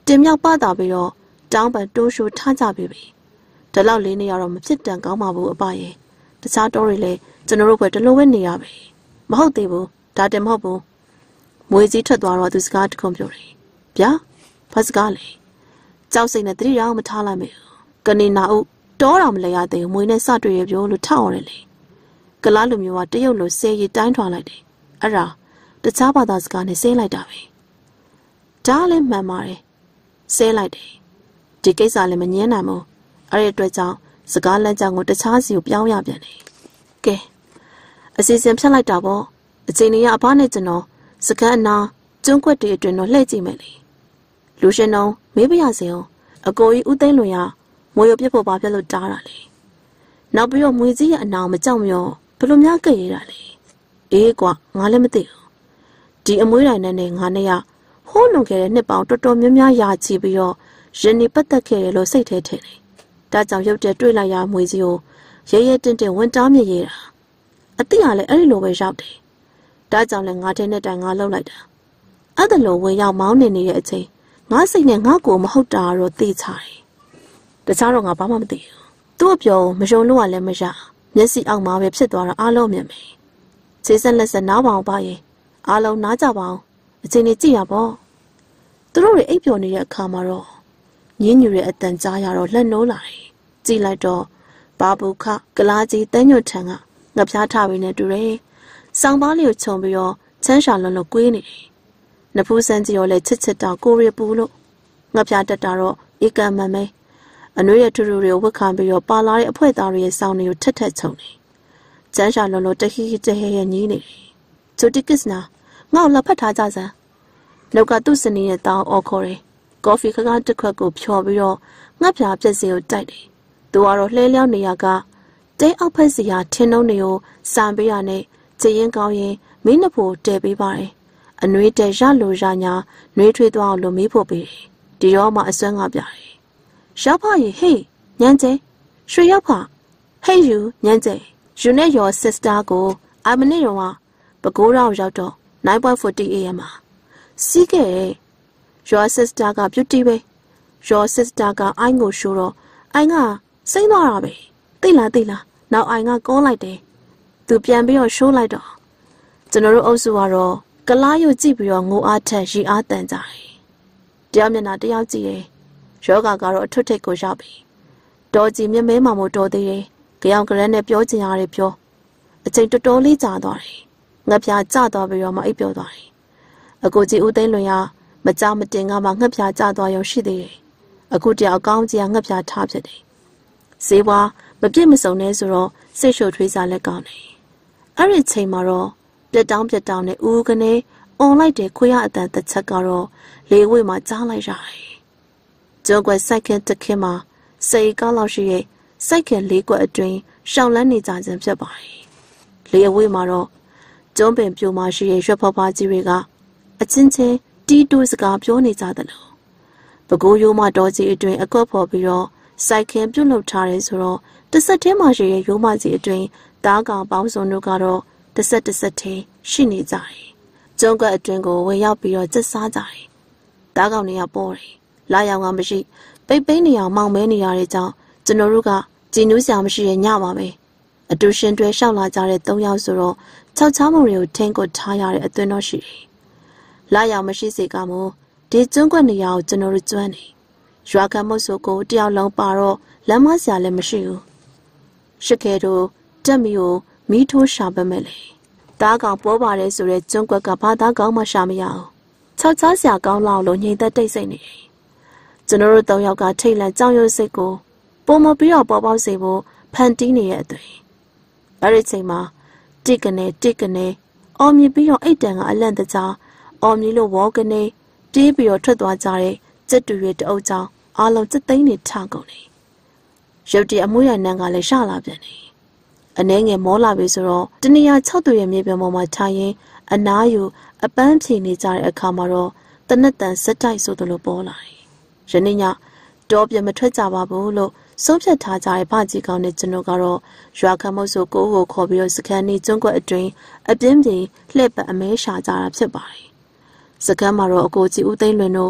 တင်မြောက်ပတာပြီးတော့တောင်းပန်တိုးရှိုးထားကြပြီဒီလောက်လေးနေရတော့မဖြစ်တန်ကောင်းပါဘူးအပရဲ့တခြားတော်တွေလည်းကျွန်တော်တို့ပဲတလုံးဝနေရပဲမဟုတ်သေးဘူးဒါတင်မဟုတ်ဘူးမွေကြီးထွက်သွားတော့သူစကားတခုပြောတယ်ဗျာဘာစကားလဲကြောက်စိတ်နဲ့တတိရောမထားလိုက်မယ်ကနေနာဦးတောတော်မလဲရသေးဘူးမွေနဲ့စတွေ့ရပြောလို့ထောက်ရတယ်လေကလားလူမျိုးကတရုတ်လိုဆဲရီတိုင်းထွာလိုက်တယ်အဲ့ဒါတခြားဘာသာစကားနဲ့ဆဲလိုက်တာပဲဒါလည်းမှန်ပါတယ်ဆဲလိုက်တယ်ဒီကိစ္စလည်းမငင်းနိုင်ဘူးအဲ့ဒီအတွက်ကြောင့်စကားလမ်းကြောင်းကိုတခြားစီကိုပြောင်းရပြန်တယ်ကဲအစီအစဉ်ဖြတ်လိုက်တာပေါ့အချိန်ကြီးကအဖားနဲ့ကျွန်တော်စကန်းအနာကျွန်းကွက်တွေအတွင်းတော့လှည့်ကြည့်မယ်လေလူရှင်တော်မေးပြရစေအောင်အကိုကြီးဦးသိန်းလွင်ရမွေရပြစ်ဖို့ဘာဖြစ်လို့တားတာလဲနောက်ပြီးတော့မွေကြီးရဲ့အနာမကြောက်မြော့ဘယ်လိုများကြည့်ရတာလဲအေးကွာငါလည်းမသိဘူးဒီအမွေးတိုင်းနဲ့ငါနဲ့ရဟိုးလွန်ခဲ့တဲ့နှစ်ပေါင်းတော်တော်များများယာချီပြီးတော့ရင်းနေပတ်သက်ခဲ့တယ်လို့စိတ်ထဲထင်တယ်ဒါကြောင့်ရုပ်တရက်တွေ့လိုက်ရမွေကြီးကိုရဲရဲတင့်တင့်ဝင်တားမြည်ရတာအတိကလည်းအဲ့ဒီလိုပဲရောက်တယ်ဒါကြောင့်လည်းငါတဲ့နဲ့တိုင်ငါလှုပ်လိုက်တာအဲ့ဒါလိုဝင်ရောက်မောင်းနေနေတဲ့အချိန်ငါစိတ်နဲ့ငါကိုမဟုတ်တာတော့သိချတယ်တခြားတော့ငါဘာမှမသိဘူးသူ့အပြောမယုံလို့ကလည်းမရမျက်စိအောက်မှာပဲဖြစ်သွားတာအားလုံးမြင်မယ်ခြေဆက်လက်ဆက်နားပါအောင်ပါရင်အားလုံးနားကြပါအောင်အချိန်ကြီးကြည့်ရပေါ့သူတို့တွေအိပ်ပျော်နေတဲ့အခါမှာတော့ညင်းညူတဲ့အတန်ကြားရတော့လက်နိုးလာတယ်ကြည့်လိုက်တော့ဘာဘူးခကလားကြီးတန်းညွတ်ထန်ကငါဖျားထားပြီးနေတူတယ်စောင်းပါးလေးကိုခြုံပြီးတော့ချမ်းရှာလွန်းလို့ကွေးနေတယ်နဖူးစမ်းကြီးရောလည်းချစ်ချစ်တောင်ကိုရပူလို့ငါဖျားတက်တာတော့ဧကမန်မဲအနှွေးရထူထူတွေကိုဝတ်ခံပြီးတော့ပါလာတဲ့အဖွဲသားတွေရဲ့စောင်းတွေကိုထက်ထက်ခြုံနေချမ်းရှာလွန်းလို့တဟီတဟဲရဲ့ညီးနေတယ်ဂျိုတီကစ်နာငါ့ကိုလက်ဖက်ထားကြစမ်းလောက်ကသူ့စနေရဲ့တောင်းအော်ခေါ်တယ်ကော်ဖီခကတစ်ခွက်ကိုဖြော်ပြီးတော့ငှက်ပြားပြက်စီကိုတိုက်တယ်သူကတော့လှဲလျောင်းနေရကတဲအောက်ဖက်စီဟာထင်းနှုံးတွေကိုစံပေးရနဲ့ချရင်ကောင်းရင်မင်းနှဖို့တဲပေးပါတယ်အနှွေးတဲရလိုရညာနှွေးထွေးသွားအောင်လို့မီးဖို့ပေးတယ်ဒီရောမှအစွမ်းငါပြတယ်ရောက်ဖရေဟေးညမ်းကျဲရွှေရောက်ဖဟေးယူညမ်းကျဲယူနဲ့your sister ကိုအမနေ့တော့ပကိုးတော့ရောက်တော့ 9:40 AM မှာစီးခဲ့your sister က beauty ပဲ your sister ကအိုင်းကိုရှိုးတော့အိုင်းကစိမ့်သွားတာပဲသိလားနောက်အိုင်းကကောလိုက်တယ်သူပြန်ပြီးတော့ရှိုးလိုက်တော့ကျွန်တော်တို့အုပ်စုကတော့ကလားရုပ်ကြည့်ပြီးတော့ငိုအားထက်ရီအားတန်ကြတယ်တရားမျက်နှာတယောက်ကြည့်တယ်ယောဂါကတော့အထွတ်ထိပ်ကိုရောက်ပြီတော်ကြည်မြမဲမှမို့တော်သေးတယ်ကြောင်ကရက်နဲ့ပြောချင်ရတယ်ပြောအချိန်တော်တော်လေးကြာသွားတယ်ငှက်ပြားကျသွားပြီးတော့မှအိပ်ပျော်သွားတယ်အကိုကြီးဦးသိန်းလွင်ရမကြမတင်ကမှငှက်ပြားကျသွားရောရှိသေးတယ်အခုတယောက်အကောင်းကြီးကငှက်ပြားထားဖြစ်တယ်ဈေးဝါမပြည့်မစုံနဲ့ဆိုတော့စိတ်ရှုပ်ထွေးစားလက်ကောင်းတယ်အဲ့ဒီချိန်မှာတော့ပြက်တောင်းနဲ့ဦးကနေအွန်လိုက်တဲ့ခွေးရအတန်တစ်ချက်ကတော့လေဝိမှာကြားလိုက်ရတယ်ကျောကွယ်စိုက်ခင်တခင်မှာစိတ်ကောင်းလောက်ရှိရဲ့စိုက်ခင်လေးကွက်အတွင်းရှောင်းလန်းနေကြခြင်းဖြစ်ပါတယ်လေအဝေးမှာတော့ကျွန်းပင်ပြိုမှာရှိရဲ့ရွက်ဖွားဖွားကြီးတွေကအချင်းချင်းတီးတူးစကားပြောနေကြတယ်လို့ပကိုးရိုးမတော်ကြီးအတွင်းအကွက်ဖော်ပြီးတော့စိုက်ခင်ပြုတ်လုပ်ထားတယ်ဆိုတော့တစ်ဆက်တည်းမှာရှိရဲ့ရိုးမကြီးအတွင်းတားကောင်ပေါင်းစုံတို့ကတော့တစ်ဆက်တည်းရှိနေကြတယ်ကျွန်းကွက်အတွင်းကိုဝင်ရောက်ပြီးတော့ကျက်စားကြတယ်တားကောင်တွေကပေါ်တယ်လာရောင်ကမရှိပိတ်ပိန်းနေအောင်မောင်မဲနေရတဲ့ကြောင့်ကျွန်တော်တို့ကကြည်နူးစရာမရှိရဲ့ညပါပဲအတူရှင်တွဲလျှောက်လာကြတဲ့၃ယောက်ဆိုတော့၆ချောင်းမုံတွေကိုထင်းကိုထားရတဲ့အသွင်တော့ရှိတယ်လာရောင်မရှိစေကမို့ဒီကျွန်းကွက်နေရာကိုကျွန်တော်တို့ကျွမ်းနေရွာခံမို့ဆိုကိုတယောက်လုံးပါတော့လမ်းမစရာလည်းမရှိဘူးရှစ်ခဲတို့တက်မီကိုမီးထိုးရှာပမဲ့လေတားကောင်ပေါ်ပါတယ်ဆိုတဲ့ကျွန်းကွက်ကဘာသားကောင်းမှရှာမရအောင်၆ချားစရာကောင်းလောက်လို့ညင်သက်တိတ်ဆိတ်နေတယ်ကျွန်တော်တို့၃ယောက်ကထိတ်လန့်ကြောင်ရွံ့စိတ်ကိုပုံမပြီးတော့ပေါ်ပေါက်စေဖို့ဖန်တီးနေတဲ့အသွင်အဲ့ဒီချိန်မှာတစ်ကနေအော်မြည်ပြီးတော့အိတ်တန်ကအလန့်တကြားအော်မြည်လို့ဝေါကနေတီးပြီးတော့ထွက်သွားကြတဲ့စက်တူရတအုပ်ချောင်းအားလုံးစက်သိန်းနေထကုန်နေရုပ်တရက်အမွှေးရနန်းကလည်းရှလာပြန်နေအနှဲငယ်မောလာပြီဆိုတော့တနေရာ6သူရဲ့မြေပြင်ပေါ်မှာထိုင်ရင်အနားယူအပန်းဖြေနေကြတဲ့အခါမှာတော့တနက်တန်စက်တိုက်ဆိုသလိုပေါ်လာတယ်ယနေ့ညတော့ပြမထွက်ကြပါဘူးလို့ဆုံးဖြတ်ထားကြတဲ့ဗကြီးကောင်နဲ့ကျွန်တော်ကတော့ရွာခမုတ်ဆိုကိုကိုခေါ်ပြီးတော့စကန်နေကျွန်းကွက်အတွင်းအပြင်းပြင်းလှည့်ပတ်အမဲရှာကြတာဖြစ်ပါတယ်စကန်မှာတော့အကိုကြီးဦးသိန်းလွင်တို့မ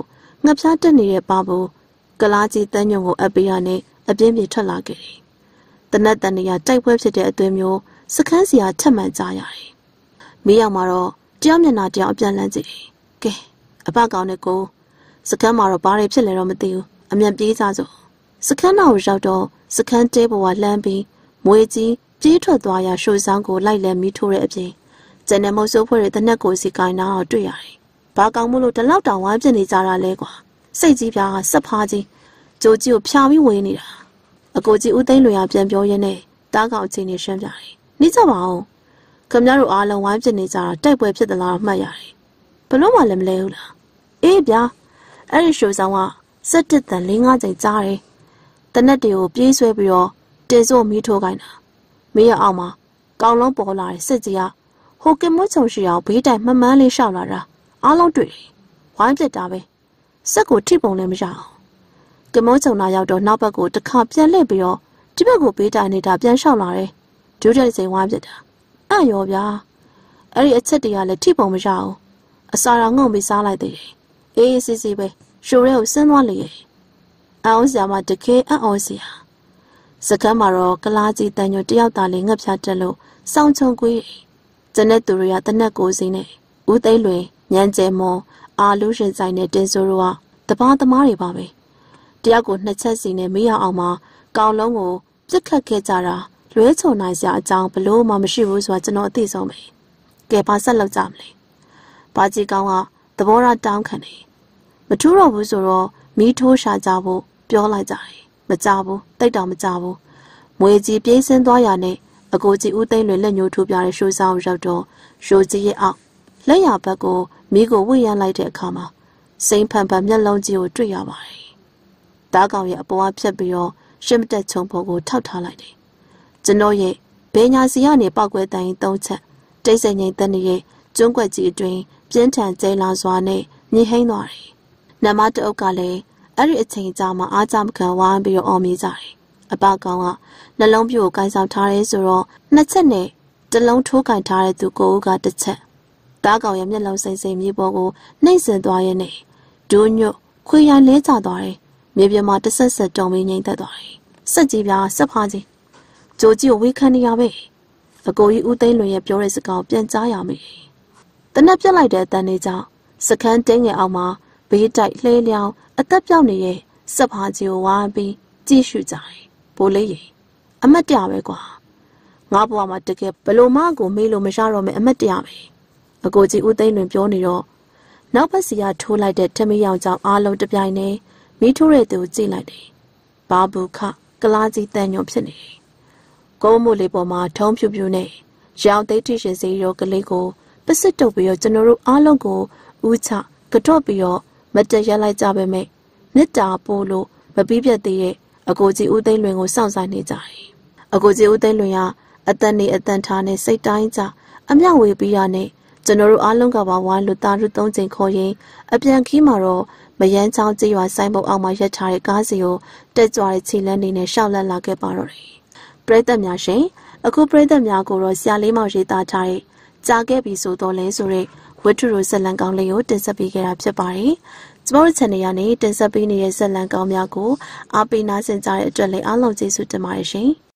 ငါဖျားတက်နေတဲ့ပါဘူးကလားကြီးတန်းညုံကိုအပ်ပေးရနဲ့အပြင်းပြေထွက်လာခဲ့တယ်။တနတ်တန်နေရတိုက်ပွဲဖြစ်တဲ့အသွင်မျိုးစခန်းစီကထက်မှန်ကြရတယ်။မီးရောက်မှာတော့တယောက်မျက်နှာတယောက်အပြန်လန်းကြည့်တယ်။ကဲအဘကောင်နဲ့ကိုစခန်းမှာတော့ဘာတွေဖြစ်လဲတော့မသိဘူး။အမြန်ပြေးကြစို့။စခန်းနောက်ရောက်တော့စခန်းတဲပေါ်ကလှမ်းပြီးမွေကြီးပြေးထွက်သွားရရှိုးဆောင်ကိုလိုက်လဲမီးထိုးတဲ့အပြင်ကျန်တဲ့မုတ်ဆိုးဖွဲ့တဲ့တနက်ကိုစီကိုင်းနာတော့တွေ့ရတယ်။ဘာကောင်မို့လို့ဒီလောက်တောင်ဝိုင်းပြနေကြတာလဲကွာ။စိတ်ကြီးပြားဆက်ဖားကြီးကြိုကြီးကိုဖျားပြီးဝေးနေတာအကိုကြီးဦးသိန်းလွင်ရပြန်ပြောရင်းနဲ့တားကောင်ချင်းနေရှင်းပြတယ်နှိကြပါအောင်ခင်ဗျားတို့အားလုံးဝိုင်းပြနေကြတာတိုက်ပွဲဖြစ်သလားမှတ်ရတယ်ဘလို့မှလည်းမလဲဘူးလားအေးဗျာအဲ့ဒီရှိုးဆောင်က17တန်4-5ချိန်ကြားတယ်တနက်တွေကိုပြေးဆွဲပြီးတော့တင်စို့မီးထိုးခိုင်းတာမင်းရအောင်မှာကောင်းလုံးပေါ်လာတဲ့စစ်ကြီးကဟိုကင်မွတ်ချုံရှိအောင်ဘေးတိုင်မှမှန်းလေးရှောက်လာတာအားလုံးတွေ့တယ်ဝိုင်းပြတာပဲစက်ကိုထိပုံလည်းမရအောင်ကမောချုံနာရောက်တော့နောက်ဘက်ကိုတစ်ခါပြန်လှည့်ပြီးတော့ဒီဘက်ကိုပေးတိုင်နေတာပြန်လျှောက်လာတယ်ဒုတိယစိန်ဝိုင်းပြတာအဲ့ရောဗျာအဲ့ဒီအချက်တွေကလည်းထိပုံမရအောင်အစာရောငုံပြီးစားလိုက်သေးတယ်အေးစစ်စစ်ပဲရှိုးရဲကိုဆင်းသွားလေအောင်စရာမတကယ်အောင်စရာစကမ်းမှာတော့ကလားကြီးတန်ညိုတယောက်သားလေးငှက်ဖြားတက်လို့စောင်းချုံကွေးကျန်တဲ့သူတွေကတနက်ကိုစီနဲ့ဦးသိန်းလွင်ညံကျဲမွန်အာလူရှင်ဆိုင်နဲ့တင်ဆိုးတို့ကတပားသမားတွေပါပဲတယောက်ကို2ချက်စီနဲ့မေးရအောင်မှာကောင်းလုံးကိုပြစ်ခတ်ခဲ့ကြတာလွဲချုံနိုင်စရာအကြောင်းဘလို့မှမရှိဘူးဆိုတာကျွန်တော်အသိဆုံးပဲကဲဘာဆက်လုပ်ကြမလဲဘာကြီးကောင်းကသဘောထားတောင်းခံတယ်မထူးတော့ဘူးဆိုတော့မီးထိုးရှာကြဖို့ပြောလိုက်ကြတယ်မကြဘူးတိတ်တောင်မကြဘူးမွေကြီးပြေးဆင်းသွားရနဲ့အကိုကြီးဦးသိန်းလွင်လက်ညှိုးထိုးပြတဲ့ရှိုးဆောင်ရောက်တော့ရှိုးကြီးရဲ့အောက်လက်ရဘက်ကိုမီးကိုဝှေ့ရမ်းလိုက်တဲ့အခါမှာစိမ့်ဖန်ဖန်မျက်လုံးကြီးကိုတွေ့ရပါတယ်တားကောင်ရဲ့အပေါ်အဖြတ်ပြီးတော့ရှင်းမတက်ချုံဖို့ကိုထောက်ထားလိုက်တယ်ကျွန်တော်ရဲ့ဘယ်ညာစီကနေပောက်ကွဲတိုင်3ချက်တိတ်ဆိတ်ငိမ့်တဲ့နေရဲ့ကျွန်းကွက်ကြီးအတွင်းပြင်းထန်ကျဲလာစွာနဲ့မြင့်ဟိန်းသွားတယ်နမတအုပ်ကလည်းအဲ့ဒီအချိန်ကြာမှအားကြမခံဝိုင်းပြီးတော့အော်မိကြတယ်အပကောင်ကနှလုံးပြိုကိုင်ဆောင်ထားရဲဆိုတော့2ချက်နဲ့တစ်လုံးထိုးကင်ထားတဲ့သူကိုကတစ်ချက်တားကောင်ရဲ့မျက်လုံးစိမ့်စိမ့်မြေပေါ်ကိုနှိမ့်ဆင်သွားရဲနဲ့ဒူးညွတ်ခွေရိုင်းလဲကျသွားတယ်မြေပြင်မှာတဆက်ဆက်တုံပြီးငိမ့်သက်သွားတယ်စက်ကြီးပြားဆက်ဖားကြီးကြိုကြီးကိုဝေးခံနေရပဲအကိုကြီးဦးသိန်းလွင်ရဲ့ပြောတဲ့စကားပြန်ကြားရမယ်တနက်ပြက်လိုက်တဲ့အတန်လေးကြောင့်စခန်းတင်းငယ်အောင်မှာဘေးတိုက်လှဲလျောင်းအသက်ပြောက်နေတဲ့စက်ဖားကြီးကိုဝိုင်းပြီးကြည့်ရှုကြတယ်ဘိုးလေးရေအမတ်တရားပဲကွာငါဘွားမှာတကယ်ဘလို့မကိုမေးလို့မရတော့မယ်အမတ်တရားပဲအကိုကြီးဦးသိန်းလွင်ပြောနေတော့နောက်ဘက်စီကထိုးလိုက်တဲ့ထမီးရောင်ကြောင့်အားလုံးတပြိုင်တည်းမီးထိုးတဲ့သူကိုကြည့်လိုက်တယ်ဘာဘူးခကလားကြီးတန်ညွန့်ဖြစ်နေတယ်ကုန်းမို့လေးပေါ်မှာထုံးဖြူဖြူနဲ့ရောင်သိထိရှင်စီရောကလေးကိုပစစ်တုပ်ပြီးတော့ကျွန်တော်တို့အားလုံးကိုဦးချကတော့ပြီးတော့မတရက်လိုက်ကြပဲမဲ့မေတ္တာပို့လို့မပြီးပြတ်သေးတဲ့အကိုကြီးဦးသိန်းလွင်ကိုစောင့်ဆိုင်နေကြတယ်အကိုကြီးဦးသိန်းလွင်ကအတန်နေအတန်ထားနဲ့စိတ်တိုင်းကြအမျှဝေပြီးရနဲ့ကျွန်တော်တို့အားလုံးကပါဝိုင်းလို့တာရု3ချိန်ခေါ်ရင်အပြန်ခီးမှာတော့မယန်းချောင်းကြေးရွာဆိုင်ဘုတ်အောက်မှာရက်ထားတဲ့ကားစီကိုတက်ကြွတဲ့ခြေလမ်းတွေနဲ့ရှောက်လက်လာခဲ့ပါတော့တယ်ပရိသတ်များရှင်အခုပရိသတ်များကိုတော့ဆရာလေးမောင်ရေးသားထားတဲ့ကြားခဲ့ပြီဆိုတော့လဲဆိုတဲ့ဝတ္ထုရိုဇက်လံကောင်းလေးကိုတင်ဆက်ပေးခဲ့တာဖြစ်ပါတယ်ကျမတို့ channel ရနေတင်ဆက်ပေးနေတဲ့ဇက်လံကောင်းများကိုအားပေးနားဆင်ကြတဲ့အတွက်လည်းအားလုံးကျေးဇူးတင်ပါတယ်ရှင်